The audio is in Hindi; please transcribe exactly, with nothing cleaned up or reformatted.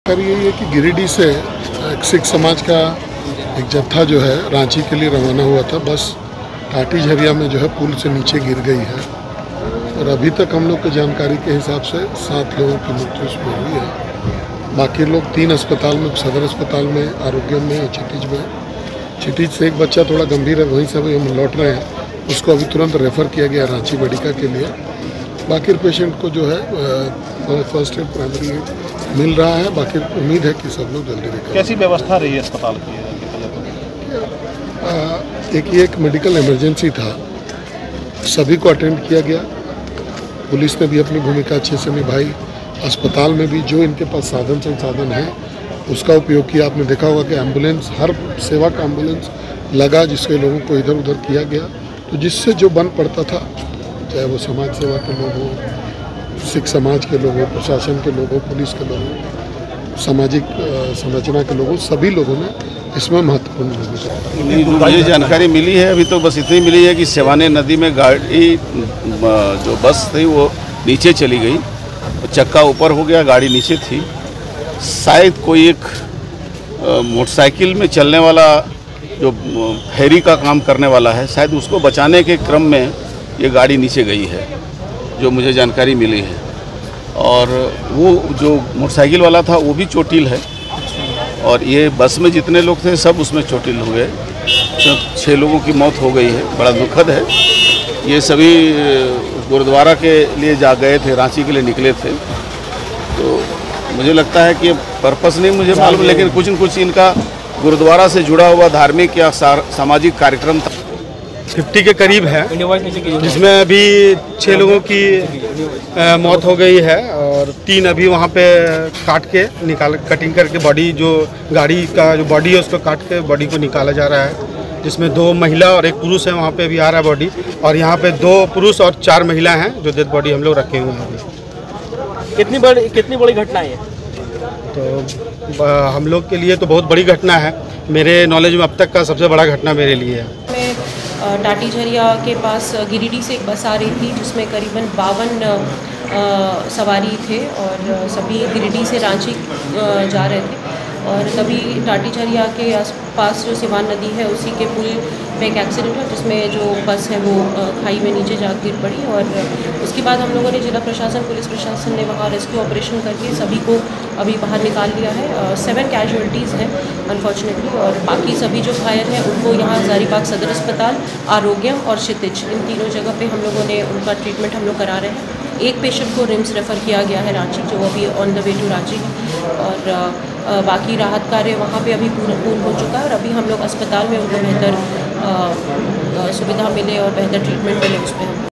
जानकारी यही है कि गिरिडीह से एक सिख समाज का एक जत्था जो है रांची के लिए रवाना हुआ था। बस टाटी झरिया में जो है पुल से नीचे गिर गई है और अभी तक हम लोग की जानकारी के हिसाब से सात लोगों की मृत्यु इसमें हुई है। बाकी लोग तीन अस्पताल में, सदर अस्पताल में, आरोग्य में और क्षितिज में। क्षितिज से एक बच्चा थोड़ा गंभीर है, वहीं से अभी हम लौट रहे हैं, उसको अभी तुरंत रेफ़र किया गया रांची मेडिका के लिए। बाकी पेशेंट को जो है फर्स्ट एड प्राइमरी एड मिल रहा है। बाकी उम्मीद है कि सब लोग जल्दी रिकवर। कैसी व्यवस्था रही है अस्पताल की? एक ये एक मेडिकल इमरजेंसी था, सभी को अटेंड किया गया। पुलिस ने भी अपनी भूमिका अच्छे से निभाई। अस्पताल में भी जो इनके पास साधन संसाधन है उसका उपयोग किया। आपने देखा होगा कि एम्बुलेंस, हर सेवा का एम्बुलेंस लगा, जिसके लोगों को इधर उधर किया गया। तो जिससे जो बन पड़ता था, चाहे वो समाज सेवा के लोग हों, सिख समाज के लोग हों, प्रशासन के लोग हों, पुलिस के लोग हों, सामाजिक संरचना के लोग हों, सभी लोगों ने इसमें महत्वपूर्ण भूमिका। मुझे जानकारी मिली है, अभी तो बस इतनी मिली है कि सेवाने नदी में गाड़ी, जो बस थी वो नीचे चली गई, चक्का ऊपर हो गया, गाड़ी नीचे थी। शायद कोई एक मोटरसाइकिल में चलने वाला जो फेरी का काम करने वाला है, शायद उसको बचाने के क्रम में ये गाड़ी नीचे गई है, जो मुझे जानकारी मिली है। और वो जो मोटरसाइकिल वाला था वो भी चोटिल है और ये बस में जितने लोग थे सब उसमें चोटिल हो गए। छः लोगों की मौत हो गई है, बड़ा दुखद है। ये सभी गुरुद्वारा के लिए जा गए थे, रांची के लिए निकले थे। तो मुझे लगता है कि पर्पस नहीं मुझे मालूम, लेकिन कुछ न कुछ इनका गुरुद्वारा से जुड़ा हुआ धार्मिक या सामाजिक कार्यक्रम था। फिफ्टी के करीब है, जिसमें अभी छः लोगों की आ, मौत हो गई है और तीन अभी वहाँ पे काट के निकाल कटिंग करके बॉडी, जो गाड़ी का जो बॉडी है उसको काट के बॉडी को निकाला जा रहा है, जिसमें दो महिला और एक पुरुष है। वहाँ पे अभी आ रहा है बॉडी, और यहाँ पे दो पुरुष और चार महिला हैं जो डेड बॉडी हम लोग रखे हुए हैं अभी। कितनी बड़ी कितनी बड़ी घटना है? तो हम लोग के लिए तो बहुत बड़ी घटना है। मेरे नॉलेज में अब तक का सबसे बड़ा घटना मेरे लिए है। टाटी झरिया के पास गिरिडीह से एक बस आ रही थी जिसमें करीबन बावन सवारी थे और सभी गिरिडीह से रांची जा रहे थे। और तभी टाटी झरिया के आसपास जो सिवान नदी है उसी के पुल पे एक एक्सीडेंट हुआ, जिसमें जो बस है वो खाई में नीचे जा गिर पड़ी। और उसके बाद हम लोगों ने, जिला प्रशासन, पुलिस प्रशासन ने वहाँ रेस्क्यू ऑपरेशन करके सभी को अभी बाहर निकाल लिया है। सेवन कैजुअल्टीज़ हैं अनफॉर्चुनेटली, और बाकी सभी जो घायल हैं उनको यहाँ हज़ारीबाग सदर अस्पताल, आरोग्यम और क्षितिज, इन तीनों जगह पे हम लोगों ने उनका ट्रीटमेंट हम लोग करा रहे हैं। एक पेशेंट को रिम्स रेफ़र किया गया है रांची, जो अभी on the way to Ranchi है। और आ, बाकी राहत कार्य वहाँ पे अभी पूर्ण पूर्ण हो चुका है और अभी हम लोग अस्पताल में उनको बेहतर सुविधा मिले और बेहतर ट्रीटमेंट मिले उस पर हम